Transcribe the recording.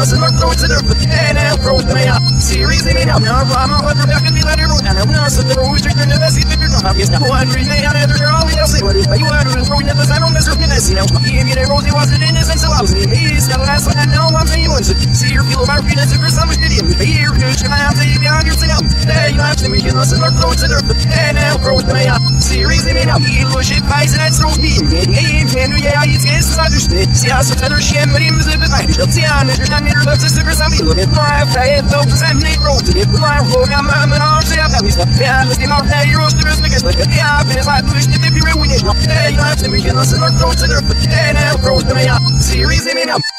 us and our throats to their and I'll throw me up. Series in it out now, I'm a hundred back in the letter, and I'm not so the rooster than the best figure. Obvious now, one ring they on other all the else. What is you are throwing at the sound of Mr. Guinness? You know, he gave a rosy wasn't innocent, so I was in the last one I know I'm saying once. See your feel of our penis for some stadium. Here, you should have to be on your thing up. There you have to make us and our throats to their and I'll throw me up. Series in it out, he was shit pies and that's throws me. Yeah, it's guess I just see us a feather sham, but him is a bit like see on it, and you're left to stick or something. Look at my fat folks and they roll to it. My roll, I'm an arm, say I'm stuff. Yeah, let's get out there, you're roasters because like yeah, I've been as I wish if you're winning. Hey, you have to make us and our throats to their and I'll throw me up. Series in it up.